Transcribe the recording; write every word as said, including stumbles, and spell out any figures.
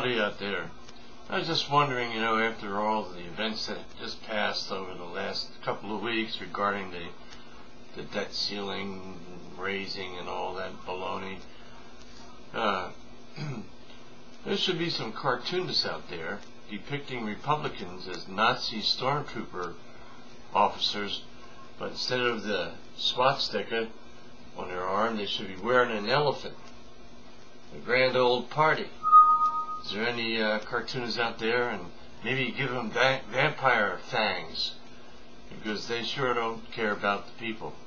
howdy out there. I was just wondering, you know, after all the events that just passed over the last couple of weeks regarding the the debt ceiling raising and all that baloney, uh, there should be some cartoonists out there depicting Republicans as Nazi stormtrooper officers, but instead of the swastika on their arm, they should be wearing an elephant. A grand old party. Is there any uh, cartoonists out there? And maybe give them va vampire fangs, because they sure don't care about the people.